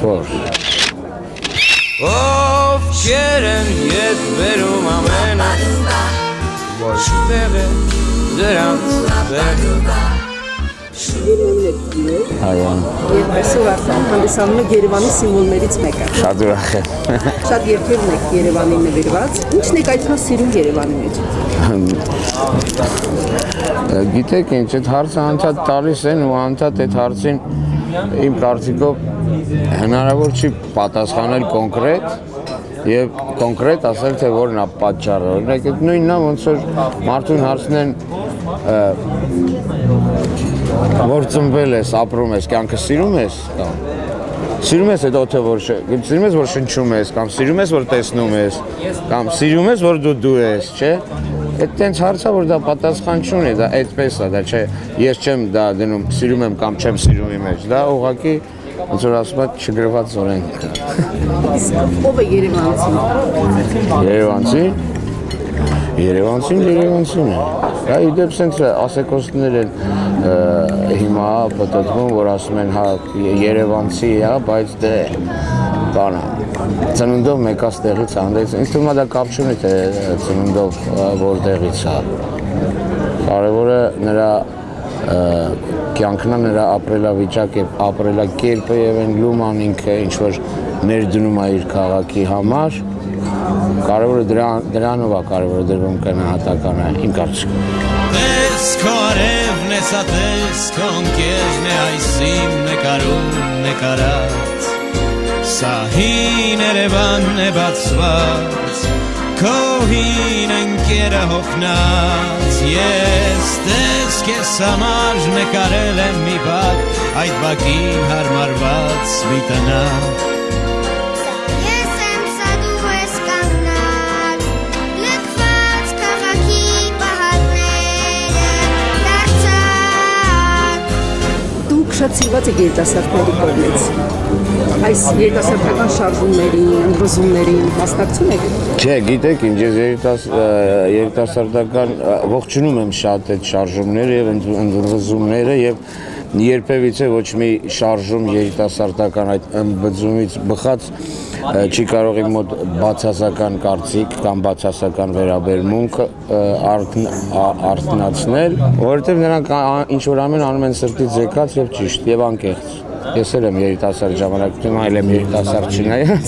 Որ Ով չերեն ետ վերում ամենը Որ շտեղ է դրանց վերնուբա Այո Եվ այսօր արդեն հանդիսանում եք Երևանի սիմվոլներից մեկը Շատ ուրախ եմ Շատ երգերն եք Երևանին նվիրված Ինչն եք այդքան սիրում Երևանի մեջ Գիտեք ինչ, այդ հարցը անդադ տալիս են ու անդադ այդ հարցին իմ կարծիքով հնարավոր չի պատասխանել կոնկրետ եւ կոնկրետ ասել թե որն է պատճառը օրինակ այդ նույնն է ոնց որ մարդուն հարցնեն որ ծնվել ես, ապրում ես, կյանքը սիրում ես կամ սիրում ես այդ օդը որ սիրում ես որ շնչում ես կամ սիրում ես որ տեսնում ես կամ սիրում ես որ դու ես, չէ Այդ տենց հարցը որ դա պատասխան չունի, դա այդպես է, դա չէ ես չեմ դա դնում սիրում եմ կամ չեմ սիրում իմ մեջ, դա ուղղակի ոնց որ ասում են չգրված օրենք Ով է Երևանցին Երևանցին է Դա իդեպ սենց ասեկոսներ են հիմա պատտվում որ ասում են հա Երևանցի է, բայց դե բանը ծնունդով մեկած տեղից հանդես ինձ թվում է դա կապ չունի թե ծնունդով որտեղից է կարևորը նրա կյանքն է նրա ապրելավիճակ եւ ապրելակերպը եւ այն լուման ինքը ինչ որ ներդնում է իր քաղաքի համար կարևորը դրանով է կարևորը դրվում գնահատականը իմ կարծիքով Tes korevն է սատես կոնկերն է այսիմ նկարում նկարած Սահին Երևանն է բացված Քոհին ընկերը հոգնած Ես տես կես համար նկարել եմ մի բակ Այդ բակին հարմարված մի տնակ Ես եմ սադու ես կանգնած Լքված քաղաքի պահակները դարձած Դուք շատ սիրված եք երիտասարդների կողմից Այս երիտասարդական շարժումներին, ընդվզումներին մասնակցում եք Չէ, գիտեք ինչ ես երիտասարդական ողջունում եմ շատ այդ շարժումները եւ ընդվզումները եւ երբևիցե ոչ մի շարժում երիտասարդական այդ ընդվզումից բխած չի կարող իմ մոտ բացասական կարծիք կամ բացասական վերաբերմունք արթնացնել, որովհետեւ նրանք ինչ որ ամեն անում են սրտից եկած եւ ճիշտ եւ անկեղծ Ես էլ եմ երիտասարդ ժամանակում, այլ եմ երիտասարդ չնայած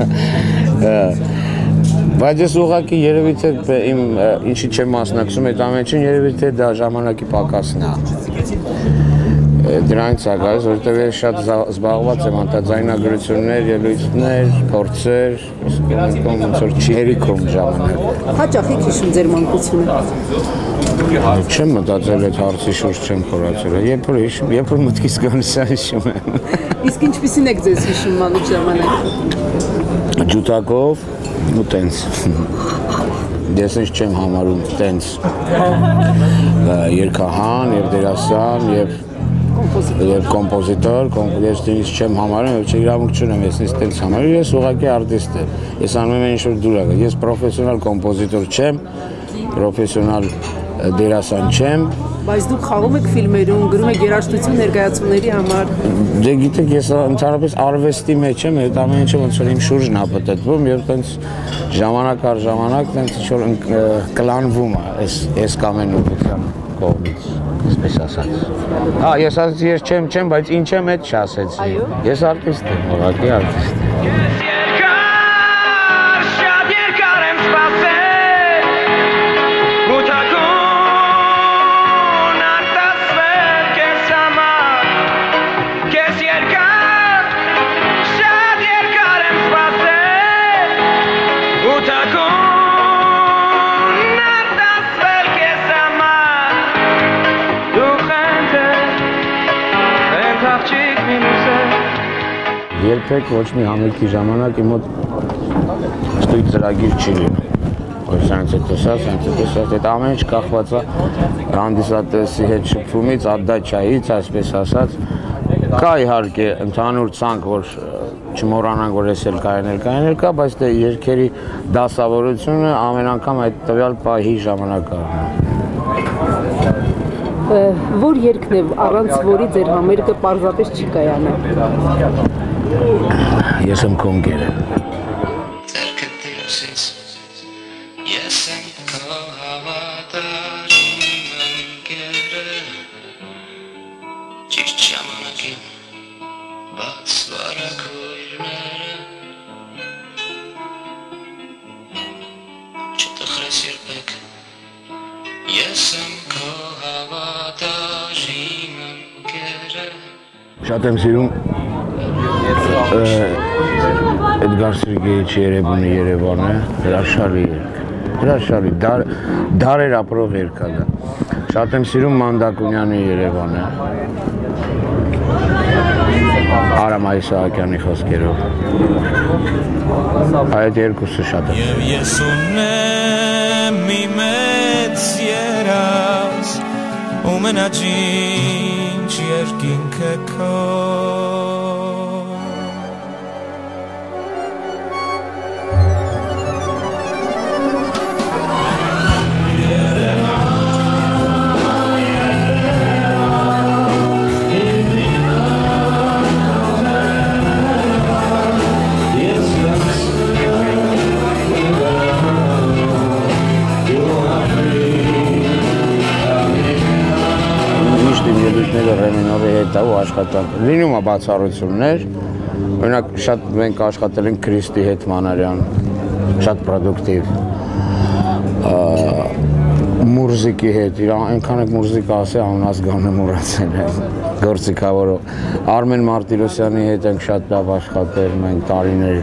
Բայց ես ուղղակի երևի թե իմ ինչի չեմ մասնակցում այդ ամենին երևի թե դա ժամանակի պակասն է Դրանից է գալիս, որովհետև ես շատ զբաղված եմ անդրադարձություններ, ելույթներ, փորձեր, ոնց որ չի հերիքում ժամանակը Հաճախ եք հիշում ձեր մանկությունը Չեմ մտածել այդ հարցի շուրջ չեմ խորացել, երբ որ մտքից գալիս է հիշում եմ Իսկ ինչպիսին եք ձեզ հիշում մանուկ ժամանակ Ջութակով ու տենց Ես ինչ չեմ համարում տենց Երկահան եւ դերասան եւ կոմպոզիտոր, ես դինից չեմ համարում եւ իրավունք չունեմ ես ինձ տենց համարում ես ուղղակի արտիստ եմ Ես անում եմ ինչ որ դուր ես պրոֆեսիոնալ կոմպոզիտոր չեմ պրոֆեսիոնալ դերասան չեմ Բայց դուք խաղում եք ֆիլմերում, գրում եք երաժշտություն ներկայացումների համար Դե գիտեք ես ընդհանրապես արվեստի մեջ եմ այդ ամեն ինչը ոնց որ իմ շուրջն է պատտվում եւ տենց ժամանակ առ ժամանակ տենց ինչ որ կլանվում է այս կամ այն ուղղության կողմից այսպես ասած Հա ես ասացի ես չեմ բայց ինչ եմ այդ չասեցի Ես արտիստ եմ ուղղակի արտիստ եմ Երբեք ոչ մի համերգի ժամանակ իմ մոտ ստույգ ծրագիր չի լինում Որ սրանց է տեսած, այդ ամեն ինչ կախված է հանդիսատեսի հետ շփումից, ադդաչայից, այսպես ասած Կա իհարկե ընդհանուր ցանկ, որ չմոռանանք, որ ես էլ կայանել կա, բայց դե երգերի դասավորությունը ամեն անգամ այդ տվյալ պահի ժամանակ է Որ երգն է, առանց որի ձեր համերգը պարզապես չի կայանա Ես եմ քո ընկերը։ Շատ եմ սիրում Էդգար Սերգեյիչի Երևանը Երևանը, հրաշալի երգ, հրաշալի, դարեր ապրող երգ է դա։ Շատ եմ սիրում Մանդակունյանի Երևանը, Արամ Իսահակյանի խոսքերով։ Այդ երկուսը շատ եմ։ Եվ ես ունեմ մի մեծ երազ, ու մենաճինչ երկինքը քո Ռեմինորի հետ ու աշխատանք։ Լինում է բացառություններ, օրինակ շատ մենք աշխատել ենք Քրիստի հետ Մանարյան, շատ պրոդուկտիվ։ Մուրզիկի հետ, այնքան եք մուրզիկա ասի, անհասկանը մոռացել եմ, գործիքավորող։ Արմեն Մարտիրոսյանի հետ ենք շատ լավ աշխատել, մենք տարիներ,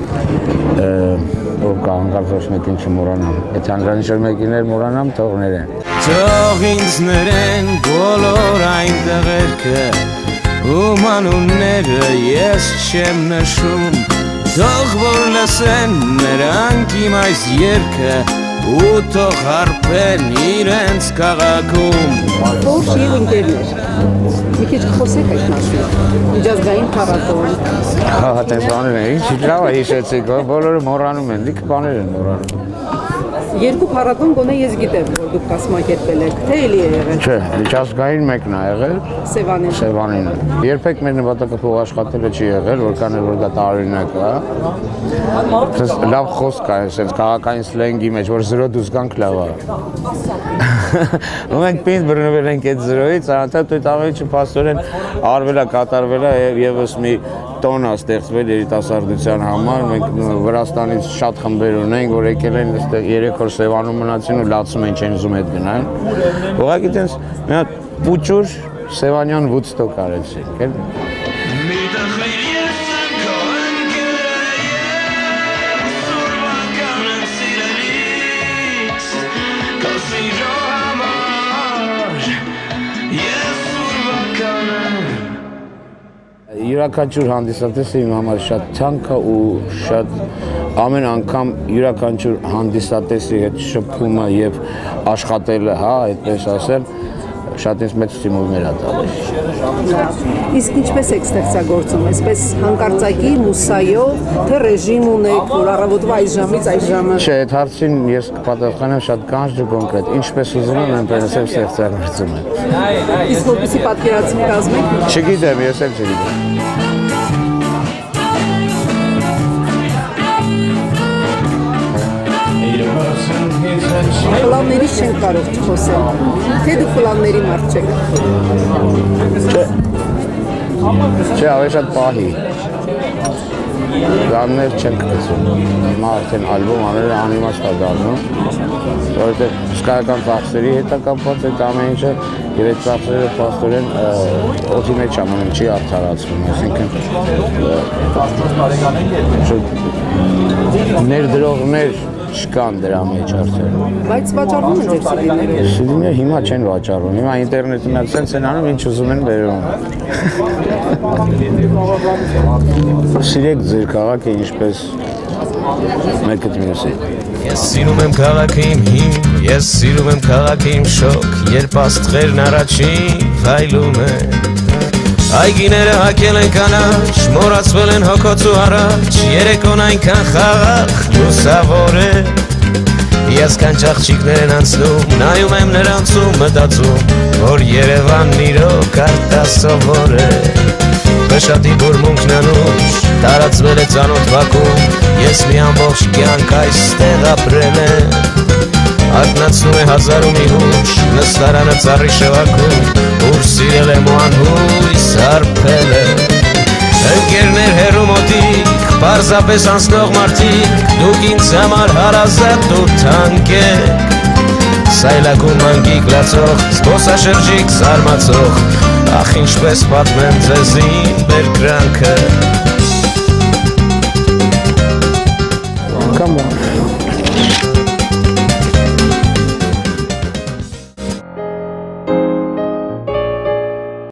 որ կա հանկարծ ոչ մեկին չմոռանամ։ Եթե հանգրանիշոր մեկիներ մոռանամ, թող ներեն։ Թող ինձ ներեն բոլոր այն տղերքը, ում անունները ես չեմ նշում, թող որ լսեն նրանք իմ այս երգը, ու թող հարբեն իրենց քաղաքում։ Որ շիվ ընկերներ, մի քիչ խոսեք այդ մասին, միջազգային փառատոն։ Հա, տես բաներ են, ինչ լավ է հիշեցիք, բոլորը մոռանում են, լիքը բաներ են մոռանում։ Երկու փառատոն գոնե ես գիտեմ, որ դուք կազմակերպել եք, թե էլի է եղել։ Չէ, միջազգային մեկն է եղել, Սևանինը։ Երբեք մեր նպատակը փող աշխատելը չի եղել, որքան էլ որ դա տարօրինակ է։ Լավ խոսք է, այսպես քաղաքային սլենգի մեջ, որ զրո դուրս գանք լավ է։ Ու մենք պինդ բռնվել ենք այդ զրոյից, անընդհատ այդ ամենը փաստորեն արվել է, կատարվել է եւ եւս մի տոն է ստեղծվել երիտասարդության համար։ Մենք Վրաստանից շատ խմբեր ունենք, որ եկել են այստեղ 3 օր Սևանում մնացին ու լացում են, չեն ուզում հետ գնալ։ Ուղղակի տենց մի հատ պուճուր Սևանյան Woodstock արեցինք, էլ։ Յուրաքանչյուր հանդիսատեսը իմ համար շատ թանկ է ու շատ ամեն անգամ յուրաքանչյուր հանդիսատեսի հետ շփումը եւ աշխատելը, հա, այդպես ասեմ, շատ ինձ մեծ ստիմուլներ է տալիս։ Իսկ ինչպես եք ստեղծագործում, այսպես հանկարծակի մուսայով, թե ռեժիմ ունեք, որ առավոտվա այս ժամից այս ժամը։ Չէ, այդ հարցին ես կպատասխանեմ շատ կանչ ու կոնկրետ։ Ինչպես ուզում եմ, այնպես եմ ստեղծագործում եմ։ Իսկ որպեսզի պատկերացում կազմեք։ Չգիտեմ, ես էլ չգիտեմ։ Խլավներից չենք կարող չխոսել, թե դուք խլավների մարդ չեք։ Չէ, ավելի շատ պահի։ Գաններ չենք գցում, հիմա արդեն ալբոմ աները անիմաստ է դառնում, որովհետև հսկայական ծախսերի հետ է կապված այդ ամեն ինչը և այդ ծախսերը փաստորեն օդի մեջ ամեն չի արդարացվում, այսինքն ներդրողներ չկան դրա մեջ արդեն։ Բայց վաճառվում են ձեր CD-ները։ CD-ները հիմա չեն վաճառվում, հիմա ինտերնետի մեջ սենց են անում, ինչ ուզում են բերում։ Սիրեք ձեր քաղաքը ինչպես մեկը մյուսի։ Ես սիրում եմ քաղաքը իմ հին, ես սիրում եմ քաղաքը իմ շոկ, երբ աստղերն առաջին փայլում են։ Այգիները հագել են կանաչ, մոռացվել են հոգոցու առաջ, երեկոն այնքան խաղաղ լուսավոր է։ Ես կանչ աղջիկներ են անցնում, նայում եմ նրանց ու մտածում, որ Երևանն իրոք արտասովոր է։ վշատի բուրմունքն անուշ տարածվել է ծանոթ վակում ես մի ամբողջ կյանք այստեղ ապրել եմ Ակնացնում է հազար ու մի հուշ նստարանը ծառի շվակում ուր սիրել եմ ու անհույս հարբել եմ Ընկերներ հեռու մոտիկ պարզապես անցնող մարդիկ դուք ինձ համար հարազատ ու թանկ եք Սայլակում մանգիկ լացող, զբոսաշրջիկ զարմացող Ախ ինչպես պատմեմ ձեզ իմ բերկրանքը